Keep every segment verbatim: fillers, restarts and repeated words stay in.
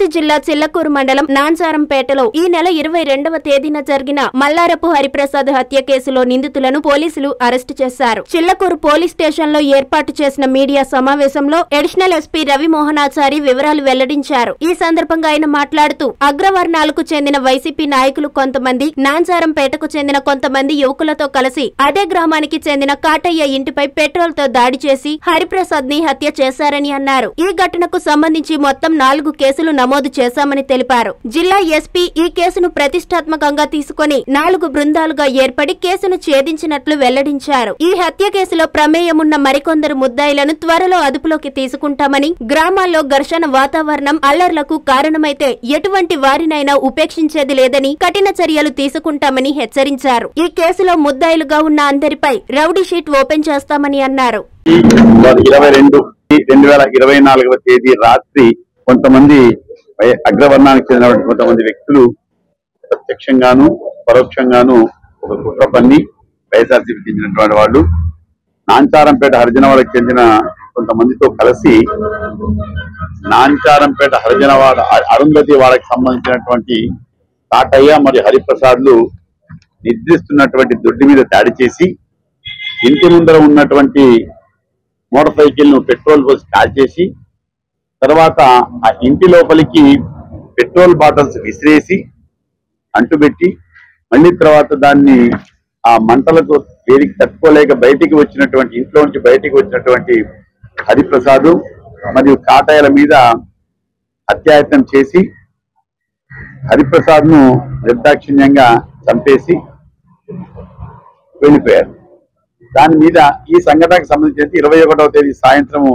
తిరుపతి జిల్లా చిల్లకూరు మండలం నాంచారంపేటలో ఈ నెల ఇరవై రెండవ తేదీన జరిగిన మల్లారపు హరిప్రసాద్ హత్య కేసులో నిందితులను పోలీసులు అరెస్టు చేశారు. చిల్లకూరు పోలీస్ స్టేషన్ లో ఏర్పాటు చేసిన మీడియా సమావేశంలో అడిషనల్ ఎస్పీ రవి మోహనాచారి వివరాలు వెల్లడించారు. ఈ సందర్భంగా ఆయన మాట్లాడుతూ అగ్రవర్ణాలకు చెందిన వైసీపీ నాయకులు కొంతమంది నాంచారంపేటకు చెందిన కొంతమంది యువకులతో కలిసి అదే గ్రామానికి చెందిన కాటయ్య ఇంటిపై పెట్రోల్ తో దాడి చేసి హరిప్రసాద్ ని హత్య చేశారని అన్నారు. ఈ ఘటనకు సంబంధించి మొత్తం నాలుగు కేసులు నమోదు చేశామని తెలిపారు. జిల్లా ఎస్పీ ఈ కేసును ప్రతిష్టాత్మకంగా తీసుకుని నాలుగు బృందాలుగా ఏర్పడి కేసును ఛేదించినట్లు వెల్లడించారు. ఈ హత్య కేసులో ప్రమేయమున్న మరికొందరు ముద్దాయిలను త్వరలో అదుపులోకి తీసుకుంటామని, గ్రామాల్లో ఘర్షణ వాతావరణం అల్లర్లకు కారణమైతే ఎటువంటి వారినైనా ఉపేక్షించేది లేదని, కఠిన చర్యలు తీసుకుంటామని హెచ్చరించారు. ఈ కేసులో ముద్దాయిలుగా ఉన్న అందరిపై రౌడీ షీట్ ఓపెన్ చేస్తామని అన్నారు. ఇరవై రెండు రెండు వేల ఇరవై నాలుగవ తేదీ రాత్రి కొంతమంది అగ్రవర్ణానికి చెందిన కొంతమంది వ్యక్తులు ప్రత్యక్షంగాను పరోక్షంగాను ఒక కుట్ర పన్ని వైఎస్ఆర్సీపీకి చెందినటువంటి వాళ్ళు నాంచారంపేట హరిజనవాడకు చెందిన కొంతమందితో కలిసి నాంచారంపేట హరిజనవాడ అరుంధతి వాడకు సంబంధించినటువంటి కాటయ్య మరియు హరిప్రసాద్లు నిద్రిస్తున్నటువంటి దొడ్డి మీద దాడి చేసి ఇంటి ముందర ఉన్నటువంటి మోటార్ సైకిల్ ను పెట్రోల్ పోసి కాల్ చేసి తర్వాత ఆ ఇంటి లోపలికి పెట్రోల్ బాటిల్స్ విసిరేసి అంటుపెట్టి మళ్ళీ తర్వాత దాన్ని ఆ మంటలకు వేడికి తట్టుకోలేక బయటికి వచ్చినటువంటి ఇంట్లో నుంచి బయటికి వచ్చినటువంటి హరిప్రసాద్ మరియు కాటయ్యల మీద హత్యాయత్నం చేసి హరిప్రసాద్ ను నిర్దాక్షిణ్యంగా చంపేసి వెళ్ళిపోయారు. దాని మీద ఈ సంఘటనకు సంబంధించి ఇరవై ఒకటవ తేదీ సాయంత్రము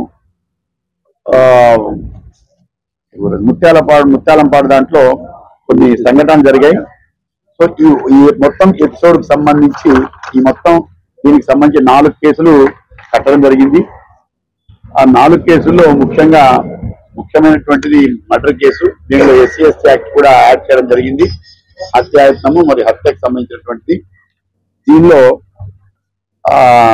ముత్యాలపాడు ముత్యాలంపాడు దాంట్లో కొన్ని సంఘటనలు జరిగాయి. సో ఈ మొత్తం ఎపిసోడ్ కు సంబంధించి ఈ మొత్తం దీనికి సంబంధించి నాలుగు కేసులు కట్టడం జరిగింది. ఆ నాలుగు కేసుల్లో ముఖ్యంగా ముఖ్యమైనటువంటిది మర్డర్ కేసు. దీనిలో ఎస్సీ ఎస్టీ యాక్ట్ కూడా యాడ్ చేయడం జరిగింది. హత్యాయత్నము మరియు హత్యకు సంబంధించినటువంటిది. దీనిలో ఆ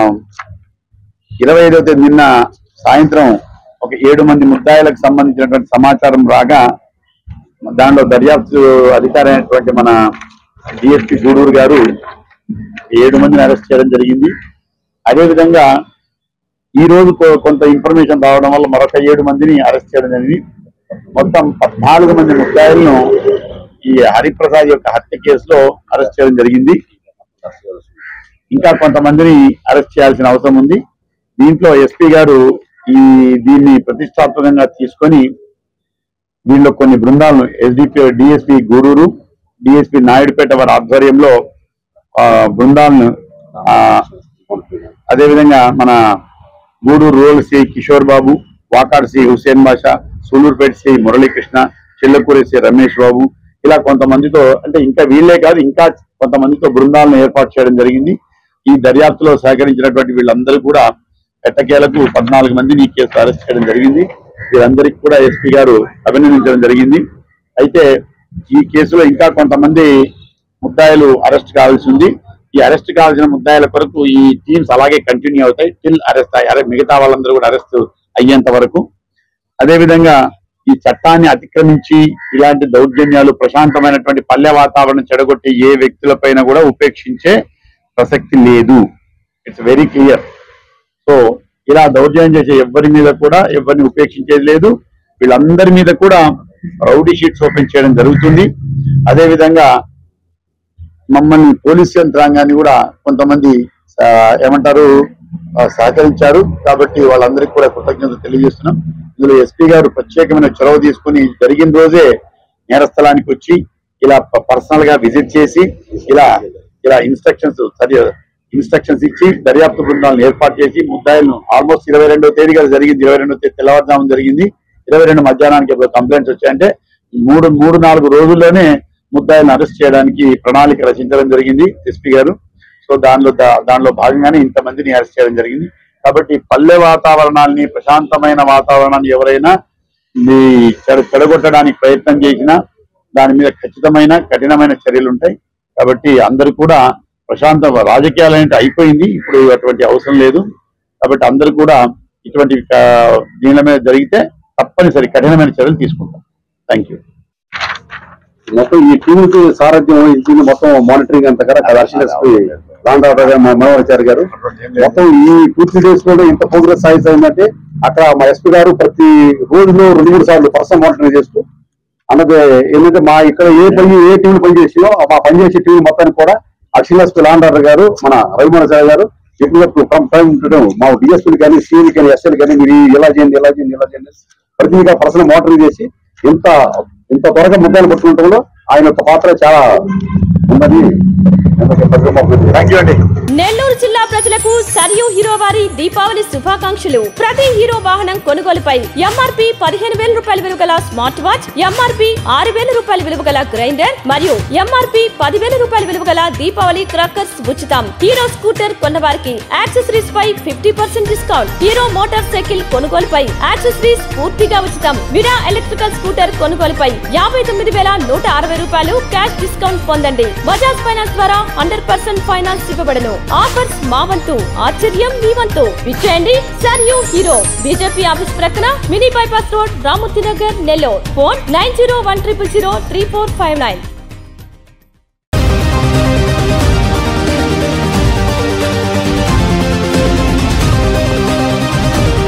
ఇరవై ఐదవ తేదీ నిన్న సాయంత్రం ఒక ఏడు మంది ముద్దాయిలకు సంబంధించినటువంటి సమాచారం రాగా దానిలో దర్యాప్తు అధికారి అయినటువంటి మన డిఎస్పీ గూడూరు గారు ఏడు మందిని అరెస్ట్ చేయడం జరిగింది. అదేవిధంగా ఈ రోజు కొంత ఇన్ఫర్మేషన్ రావడం వల్ల మరొక ఏడు మందిని అరెస్ట్ చేయడం జరిగింది. మొత్తం పద్నాలుగు మంది ముద్దాయిలను ఈ హరిప్రసాద్ యొక్క హత్య కేసులో అరెస్ట్ చేయడం జరిగింది. ఇంకా కొంతమందిని అరెస్ట్ చేయాల్సిన అవసరం ఉంది. దీంట్లో ఎస్పీ గారు ఈ దీన్ని ప్రతిష్టాత్మకంగా తీసుకొని దీనిలో కొన్ని బృందాలను SDP DSP Gudur, DSP Naidupeta వారి ఆధ్వర్యంలో బృందాలను అదేవిధంగా మన Gudur rural C Kishore Babu, Vakadu C Hussain Basha, Sullurpeta C Muralikrishna, Chillakuru C Ramesh Babu, ఇలా కొంతమందితో అంటే ఇంకా వీళ్ళే కాదు ఇంకా కొంతమందితో బృందాలను ఏర్పాటు చేయడం జరిగింది. ఈ దర్యాప్తులో సహకరించినటువంటి వీళ్ళందరూ కూడా ఎట్టకేలకు పద్నాలుగు మందిని ఈ కేసు అరెస్ట్ చేయడం జరిగింది. వీరందరికీ కూడా ఎస్పీ గారు అభినందించడం జరిగింది. అయితే ఈ కేసులో ఇంకా కొంతమంది ముద్దాయిలు అరెస్ట్ కావాల్సి ఉంది. ఈ అరెస్ట్ కావాల్సిన ముద్దాయిల కొరకు ఈ టీమ్స్ అలాగే కంటిన్యూ అవుతాయి టిల్ అరెస్ట్ అయ్యి మిగతా వాళ్ళందరూ కూడా అరెస్ట్ అయ్యేంత వరకు. అదేవిధంగా ఈ చట్టాన్ని అతిక్రమించి ఇలాంటి దౌర్జన్యాలు ప్రశాంతమైనటువంటి పల్లె వాతావరణం చెడగొట్టి ఏ వ్యక్తులపైన కూడా ఉపేక్షించే ప్రసక్తి లేదు. It's very clear. సో ఇలా దౌర్జన్యం చేసే ఎవరి మీద కూడా ఎవరిని ఉపేక్షించేది లేదు. వీళ్ళందరి మీద కూడా రౌడీ షీట్స్ ఓపెన్ చేయడం జరుగుతుంది. అదేవిధంగా మమ్మల్ని పోలీస్ యంత్రాంగాన్ని కూడా కొంతమంది ఏమంటారు సహకరించారు. కాబట్టి వాళ్ళందరికీ కూడా కృతజ్ఞతలు తెలియజేస్తున్నాం. ఇందులో ఎస్పీ గారు ప్రత్యేకమైన చొరవ తీసుకుని జరిగిన రోజే నేరస్థలానికి వచ్చి ఇలా పర్సనల్ గా విజిట్ చేసి ఇలా ఇలా ఇన్స్ట్రక్షన్స్ సరి ఇన్స్ట్రక్షన్స్ ఇచ్చి దర్యాప్తు బృందాలను ఏర్పాటు చేసి ముద్దాయిలను ఆల్మోస్ట్ ఇరవై రెండవ తేదీగా జరిగింది. ఇరవై రెండవ తేదీ తెల్లవారుజామున జరిగింది. ఇరవై రెండు మధ్యాహ్నానికి ఎప్పుడు కంప్లైంట్స్ వచ్చాయంటే మూడు మూడు నాలుగు రోజుల్లోనే ముద్దాయిలను అరెస్ట్ చేయడానికి ప్రణాళిక రచించడం జరిగింది ఎస్పీ గారు. సో దానిలో దానిలో భాగంగానే ఇంతమందిని అరెస్ట్ చేయడం జరిగింది. కాబట్టి పల్లె వాతావరణాన్ని ప్రశాంతమైన వాతావరణాన్ని ఎవరైనా చెడగొట్టడానికి ప్రయత్నం చేసినా దాని మీద ఖచ్చితమైన కఠినమైన చర్యలు ఉంటాయి. కాబట్టి అందరూ కూడా ప్రశాంత రాజకీయాలు అంటే అయిపోయింది, ఇప్పుడు అటువంటి అవసరం లేదు. కాబట్టి అందరూ కూడా ఇటువంటి దీనిల మీద జరిగితే తప్పనిసరి కఠినమైన చర్యలు తీసుకుంటాం. Thank you. మొత్తం ఈ టీంకి సారథ్యం వహించింది మొత్తం మానిటరింగ్ అంతా కదా అర్షిఎస్పీ రాంగారావు మనోహరాచారి గారు. మొత్తం ఈ టూ త్రీ డేస్ కూడా ఇంత ప్రోగ్రెస్ సాధించి అయిందంటే అక్కడ మా ఎస్పీ గారు ప్రతి రోజులో రెండు మూడు సార్లు పర్సనల్ మానిటరింగ్ చేస్తూ అన్నది ఏంటంటే మా ఇక్కడ ఏ పని ఏ టీంలు పనిచేసినో మా పనిచేసే టీం మొత్తానికి కూడా అర్షిఎస్పీ రాంగారావు గారు మన రవిమోహనాచారి గారు ఎప్పుడు మా డిఎస్పీలు కానీ సీఎల్ కానీ ఎస్ఎల్ కానీ మీరు ఎలా చేయండి ఎలా చేయండి ఎలా చేయండి ప్రతిగా పర్సనల్ మానిటరింగ్ చేసి ఇంత ఇంత త్వరగా ముద్దాలు పట్టుకుంటాలో ఆయన యొక్క పాత్ర చాలా ఉందని. నెల్లూరు జిల్లా ప్రజలకు సరియు హీరో వారి దీపావళి శుభాకాంక్షలు. ప్రతి హీరో వాహనం కొనుగోలుపై ఎంఆర్పీ పదిహేను వేల రూపాయల విలువ గల స్మార్ట్ వాచ్, ఎంఆర్పీ ఆరు వేల రూపాయల విలువ గల గ్రైండర్ మరియు ఎంఆర్పీ పదివేల రూపాయల విలువ గల దీపావళి క్రాకర్స్ ఉచితం. హీరో స్కూటర్ కొన్న వారికి యాక్సెసరీస్ పై fifty percent discount. Hero motorcycle కొనుగోలుపై యాక్సెసరీస్ పూర్తిగా ఉచితం. విరా ఎలక్ట్రికల్ స్కూటర్ కొనుగోలుపై యాభై తొమ్మిది వేల నూట అరవై రూపాయలు క్యాష్ డిస్కౌంట్ పొందండి. బజాజ్ ఫైనాన్స్ ద్వారా హండ్రెడ్ పర్సెంట్ ఫైనాన్స్ ఇవ్వబడను. ఆఫర్స్ మా వంతు, ఆశ్చర్యం మీ వంతు. విచ్చేయండి సరియు హీరో, బీజేపీ ఆఫీస్ ప్రక్కన, mini bypass road, Ramurthy Nagar, Nellore. Phone nine zero one triple zero three four five nine.